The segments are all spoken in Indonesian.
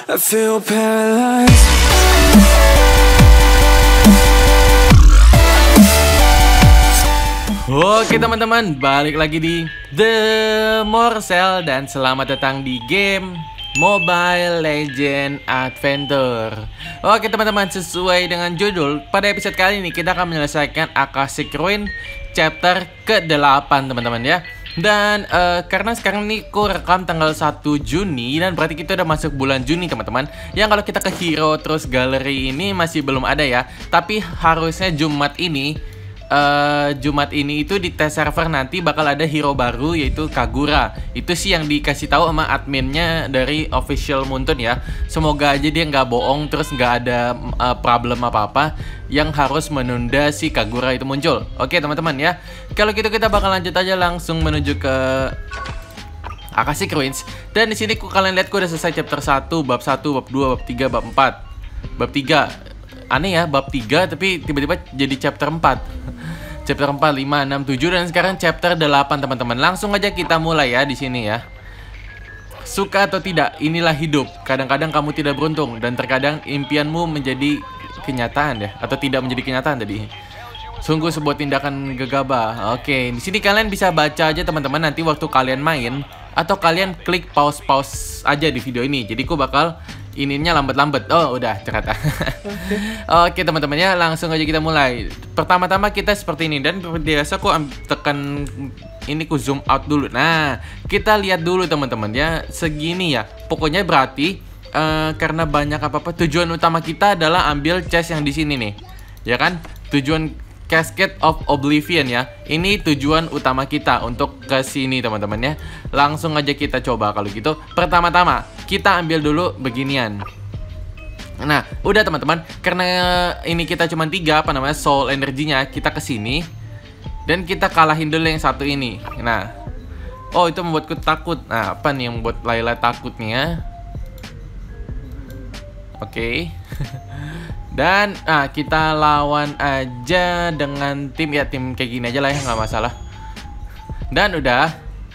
I feel paralyzed. Oke teman-teman, balik lagi di The Morsel dan selamat datang di game Mobile Legends Adventure. Oke teman-teman, sesuai dengan judul, pada episode kali ini kita akan menyelesaikan Akashic Ruin chapter ke-8 teman-teman ya. Dan karena sekarang nih ku rekam tanggal 1 Juni dan berarti kita udah masuk bulan Juni teman-teman. Yang kalau kita ke hero terus galeri ini masih belum ada ya. Tapi harusnya Jumat ini itu di test server nanti bakal ada hero baru yaitu Kagura. Itu sih yang dikasih tahu sama adminnya dari official Muntun ya. Semoga aja dia nggak bohong terus nggak ada problem apa-apa yang harus menunda si Kagura itu muncul. Oke teman-teman ya. Kalau gitu kita bakal lanjut aja langsung menuju ke Akashic Ruins. Dan di sini kalian lihat udah selesai chapter 1, bab 1, bab 2, bab 3, bab 4. Bab 3 aneh ya, bab 3 tapi tiba-tiba jadi chapter 4. Chapter 4, 5, 6, 7 dan sekarang chapter 8 teman-teman. Langsung aja kita mulai ya di sini ya. Suka atau tidak, inilah hidup. Kadang-kadang kamu tidak beruntung dan terkadang impianmu menjadi kenyataan ya, atau tidak menjadi kenyataan tadi. Sungguh sebuah tindakan gegabah. Oke, di sini kalian bisa baca aja teman-teman nanti waktu kalian main atau kalian klik pause aja di video ini. Jadi ku bakal ininya lambat-lambat. Oh, udah ternyata. Oke, teman-teman ya, langsung aja kita mulai. Pertama-tama kita seperti ini dan biasa ku tekan ini ku zoom out dulu. Nah, kita lihat dulu teman-teman ya, segini ya. Pokoknya berarti karena banyak apa-apa, tujuan utama kita adalah ambil chest yang di sini nih. Ya kan? Tujuan Cascade of Oblivion ya. Ini tujuan utama kita untuk ke sini teman-teman ya. Langsung aja kita coba kalau gitu. Pertama-tama kita ambil dulu beginian. Nah, udah teman-teman, karena ini kita cuma 3 soul energinya, kita ke sini dan kita kalahin dulu yang satu ini. Nah, oh itu membuatku takut. Nah, apa nih yang membuat Layla takutnya? Oke. Dan kita lawan aja dengan tim ya, tim kayak gini aja lah ya, nggak masalah. Dan udah.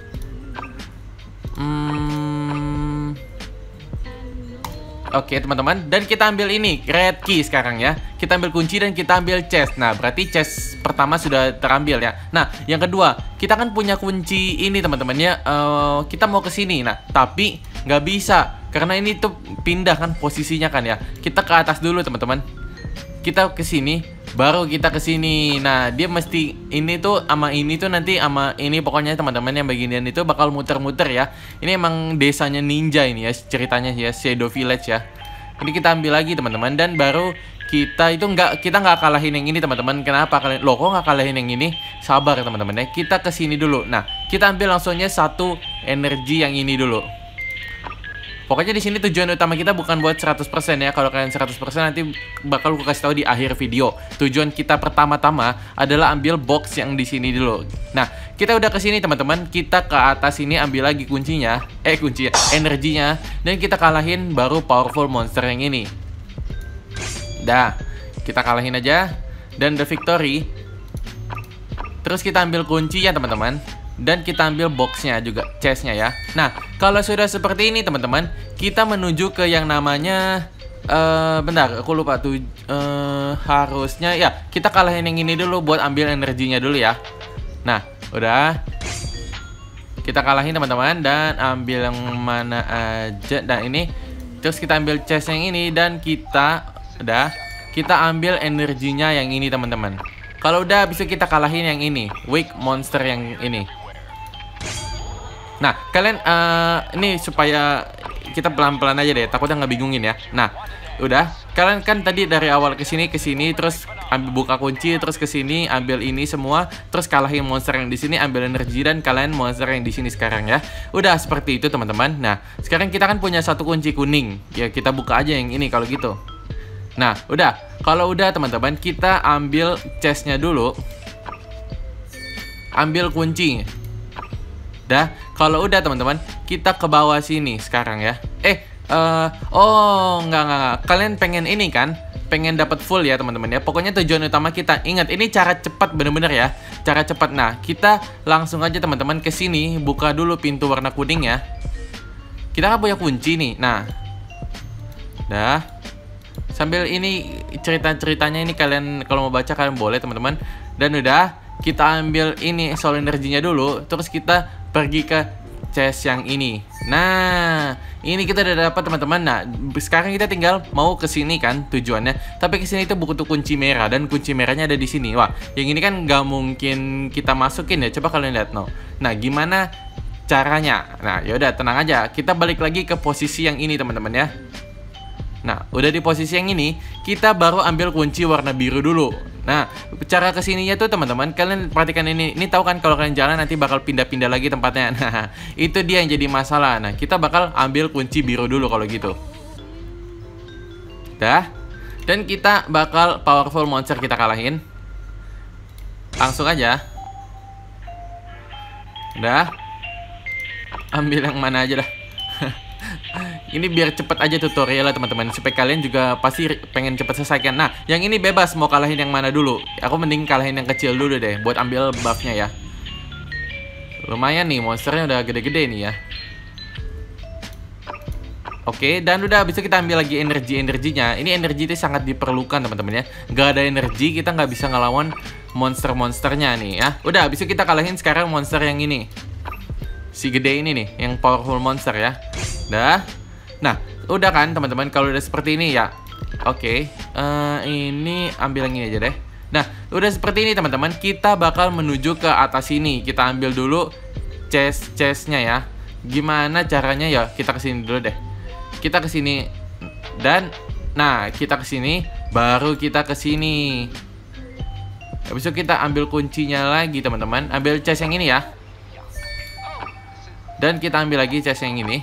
Oke teman-teman, dan kita ambil ini red key sekarang ya. Kita ambil kunci dan kita ambil chest. Nah berarti chest pertama sudah terambil ya. Nah yang kedua, kita kan punya kunci ini teman-teman ya. Kita mau ke sini. Nah tapi nggak bisa karena ini tuh pindah kan posisinya kan ya. Kita ke atas dulu teman-teman. Kita ke sini, baru kita ke sini. Nah, dia mesti ini tuh sama ini tuh nanti sama ini, pokoknya teman-teman yang bagian itu bakal muter-muter ya. Ini emang desanya ninja ini ya ceritanya ya, Shadow Village ya. Ini kita ambil lagi teman-teman dan baru kita itu kita nggak kalahin yang ini teman-teman. Kenapa kalian? Loh kok nggak kalahin yang ini? Sabar teman-teman ya. Kita ke sini dulu. Nah, kita ambil langsungnya satu energi yang ini dulu. Pokoknya di sini tujuan utama kita bukan buat 100% ya. Kalau kalian 100% nanti bakal gue kasih tahu di akhir video. Tujuan kita pertama-tama adalah ambil box yang di sini dulu. Nah, kita udah ke sini teman-teman. Kita ke atas ini ambil lagi kuncinya, energinya, dan kita kalahin baru powerful monster yang ini. Dah, kita kalahin aja dan the victory. Terus kita ambil kunci ya teman-teman. Dan kita ambil boxnya juga, chestnya ya. Nah, kalau sudah seperti ini teman-teman, kita menuju ke yang namanya bentar, aku lupa tuh. Harusnya ya, kita kalahin yang ini dulu buat ambil energinya dulu ya. Nah, udah. Kita kalahin teman-teman dan ambil yang mana aja. Dan ini, terus kita ambil chest yang ini dan kita ambil energinya yang ini teman-teman. Kalau udah bisa kita kalahin yang ini, weak monster yang ini. Nah, kalian ini supaya kita pelan-pelan aja deh, takutnya nggak bingungin ya. Nah, udah. Kalian kan tadi dari awal ke sini, terus ambil buka kunci, terus ke sini ambil ini semua, terus kalahin monster yang di sini, ambil energi dan kalian monster yang di sini sekarang ya. Udah seperti itu teman-teman. Nah, sekarang kita kan punya satu kunci kuning. Ya, kita buka aja yang ini kalau gitu. Nah, udah. Kalau udah teman-teman, kita ambil chestnya dulu. Ambil kunci. Dah, kalau udah teman-teman, kita ke bawah sini sekarang ya. Oh, enggak. Kalian pengen ini kan? Pengen dapat full ya teman-teman ya. Pokoknya tujuan utama kita, ingat ini cara cepat bener-bener ya. Cara cepat. Nah, kita langsung aja teman-teman ke sini, buka dulu pintu warna kuning ya. Kita kan punya kunci nih. Nah, Dah. Sambil ini cerita-ceritanya ini kalian kalau mau baca kalian boleh teman-teman. Dan udah, kita ambil ini soul energinya dulu, terus kita pergi ke chest yang ini. Nah, ini kita udah dapat teman-teman. Nah, sekarang kita tinggal mau ke sini kan tujuannya. Tapi ke sini itu butuh kunci merah dan kunci merahnya ada di sini. Wah, yang ini kan nggak mungkin kita masukin ya. Coba kalian lihat no. Nah, gimana caranya? Nah, yaudah tenang aja. Kita balik lagi ke posisi yang ini teman-teman ya. Nah, udah di posisi yang ini, kita baru ambil kunci warna biru dulu. Nah, cara kesininya tuh teman-teman, kalian perhatikan ini. Ini tahu kan kalau kalian jalan nanti bakal pindah-pindah lagi tempatnya. Nah, itu dia yang jadi masalah. Nah, kita bakal ambil kunci biru dulu kalau gitu. Dah. Dan kita bakal powerful monster kita kalahin. Langsung aja. Udah. Ambil yang mana aja dah. Ini biar cepet aja tutorial lah teman-teman, supaya kalian juga pasti pengen cepet selesaikan. Nah, yang ini bebas mau kalahin yang mana dulu. Aku mending kalahin yang kecil dulu deh, buat ambil buffnya ya. Lumayan nih, monsternya udah gede-gede nih ya. Oke, dan udah bisa kita ambil lagi energinya. Ini energi itu sangat diperlukan teman-teman ya. Gak ada energi, kita nggak bisa ngelawan monster-monsternya nih ya. Udah, bisa kita kalahin sekarang monster yang ini. Si gede ini nih, yang powerful monster ya. Dah. Nah, udah kan teman-teman, kalau udah seperti ini ya. Oke, ini ambil yang ini aja deh. Nah, udah seperti ini teman-teman, kita bakal menuju ke atas sini. Kita ambil dulu chest-chestnya ya. Gimana caranya ya? Kita kesini dulu deh. Kita kesini dan nah, kita kesini, baru kita kesini. Habis itu kita ambil kuncinya lagi teman-teman. Ambil chest yang ini ya. Dan kita ambil lagi chest yang ini.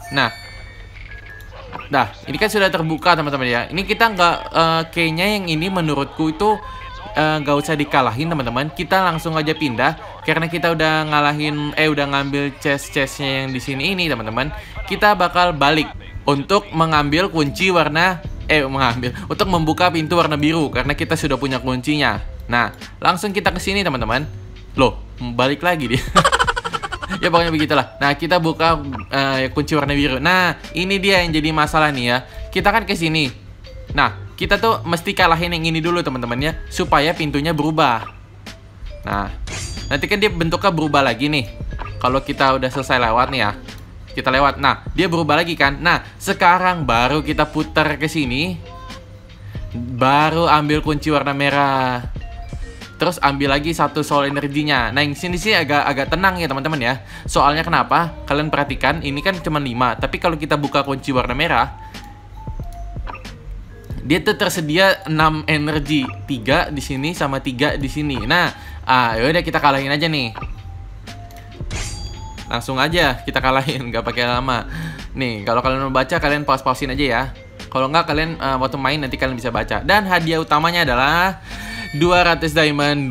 Nah, ini kan sudah terbuka teman-teman ya. Ini kita nggak, kayaknya yang ini menurutku itu nggak usah dikalahin teman-teman. Kita langsung aja pindah karena kita udah ngalahin, udah ngambil chest-chestnya yang di sini ini teman-teman. Kita bakal balik untuk mengambil kunci warna, untuk membuka pintu warna biru karena kita sudah punya kuncinya. Nah, langsung kita ke sini teman-teman. Loh, balik lagi dia. Ya pokoknya begitulah. Nah, kita buka kunci warna biru. Nah, ini dia yang jadi masalah nih ya. Kita kan ke sini. Nah, kita tuh mesti kalahin yang ini dulu teman-teman ya, supaya pintunya berubah. Nah, nanti kan dia bentuknya berubah lagi nih. Kalau kita udah selesai lewat nih ya. Kita lewat. Nah, dia berubah lagi kan. Nah, sekarang baru kita putar ke sini. Baru ambil kunci warna merah. Terus ambil lagi satu soul energinya. Nah, yang sini sih agak tenang ya teman-teman ya. Soalnya kenapa? Kalian perhatikan, ini kan cuma 5. Tapi kalau kita buka kunci warna merah, dia tuh tersedia 6 energi. 3 di sini sama 3 di sini. Nah, yaudah kita kalahin aja nih. Langsung aja kita kalahin, nggak pakai lama. Nih, kalau kalian mau baca, kalian pause-pausein aja ya. Kalau nggak, kalian waktu main nanti kalian bisa baca. Dan hadiah utamanya adalah 200 diamond,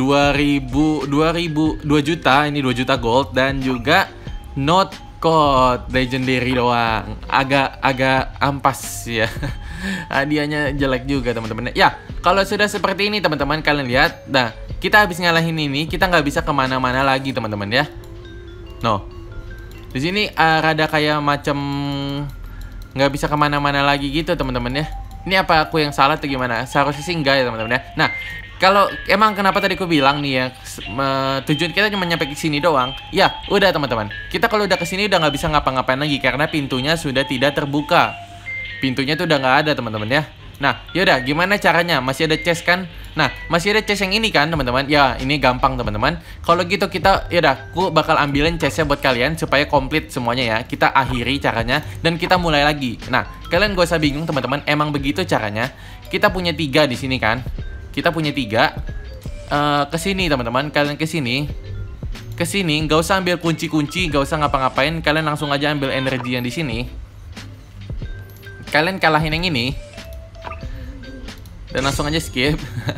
2 juta, ini 2 juta gold, dan juga note code legendary doang. Agak ampas ya. Hadiahnya jelek juga teman-teman. Ya, kalau sudah seperti ini teman-teman, kalian lihat. Nah, kita habis ngalahin ini, kita nggak bisa kemana-mana lagi teman-teman ya. No, di sini rada kayak macam nggak bisa kemana-mana lagi gitu teman-teman ya. Ini apa aku yang salah atau gimana? Seharusnya sih enggak ya teman-teman ya. Nah, kalau emang kenapa tadi aku bilang nih ya, tujuan kita cuma nyampe ke sini doang. Ya, udah teman-teman. Kita kalau udah kesini udah nggak bisa ngapa-ngapain lagi karena pintunya sudah tidak terbuka. Pintunya tuh udah nggak ada teman-teman ya. Nah, yaudah gimana caranya? Masih ada chest kan? Nah, masih ada chest yang ini kan teman-teman? Ya, ini gampang teman-teman. Kalau gitu kita, yaudah, aku bakal ambilin chestnya buat kalian supaya komplit semuanya ya. Kita akhiri caranya dan kita mulai lagi. Nah, kalian gak usah bingung teman-teman. Emang begitu caranya. Kita punya 3 di sini kan? Kita punya 3. Kesini teman-teman, kalian kesini. Kesini, nggak usah ambil kunci-kunci, nggak usah ngapa-ngapain. Kalian langsung aja ambil energi yang di sini. Kalian kalahin yang ini. Dan langsung aja skip.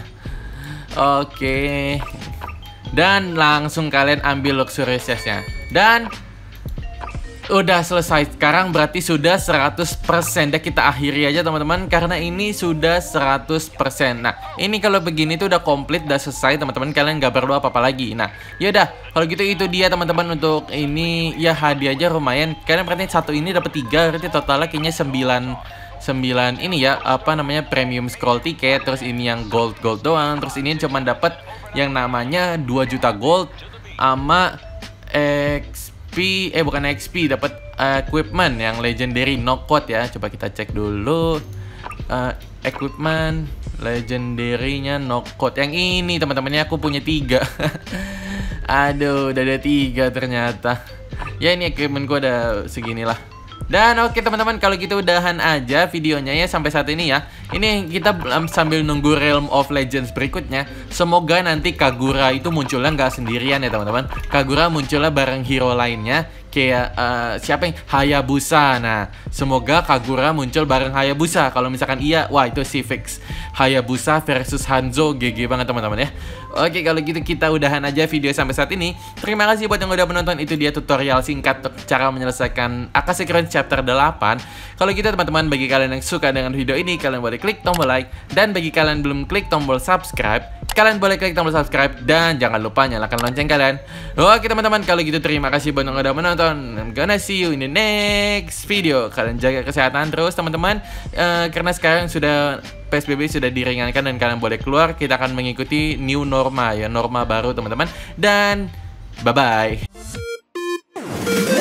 Oke. Dan langsung kalian ambil luxury chest-nya. Dan udah selesai. Sekarang berarti sudah 100%. Dan kita akhiri aja teman-teman, karena ini sudah 100%. Nah, ini kalau begini tuh udah komplit, udah selesai teman-teman. Kalian gak perlu apa-apa lagi. Nah, yaudah, kalau gitu itu dia teman-teman untuk ini. Ya hadiah aja lumayan. Kalian berarti satu ini dapat 3, berarti totalnya kayaknya 9 9 ini ya, apa namanya, premium scroll ticket. Terus ini yang gold doang. Terus ini cuma dapat yang namanya 2 juta gold sama XP, bukan XP, dapat equipment yang legendary knockout ya. Coba kita cek dulu. Equipment legendary-nya knockout. Yang ini teman-temannya aku punya 3. Aduh, udah ada 3 ternyata. Ya ini equipmentku ada seginilah. Dan oke teman-teman, kalau gitu udahan aja videonya ya sampai saat ini ya. Ini kita sambil nunggu Realm of Legends berikutnya. Semoga nanti Kagura itu munculnya nggak sendirian ya teman-teman. Kagura munculnya bareng hero lainnya. Kayak siapa yang Hayabusa. Nah, semoga Kagura muncul bareng Hayabusa. Kalau misalkan iya, wah itu sih fix. Hayabusa versus Hanzo, GG banget teman-teman ya. Oke, kalau gitu kita udahan aja video sampai saat ini. Terima kasih buat yang udah menonton. Itu dia tutorial singkat cara menyelesaikan Akashi Chronicles chapter 8. Kalau gitu teman-teman, bagi kalian yang suka dengan video ini, kalian boleh klik tombol like. Dan bagi kalian belum klik tombol subscribe, kalian boleh klik tombol subscribe. Dan jangan lupa nyalakan lonceng kalian. Oke teman-teman, kalau gitu terima kasih buat yang udah menonton. I'm gonna see you in the next video. Kalian jaga kesehatan terus teman-teman. Karena sekarang sudah PSBB sudah diringankan dan kalian boleh keluar. Kita akan mengikuti new norma ya, norma baru teman-teman. Dan bye-bye.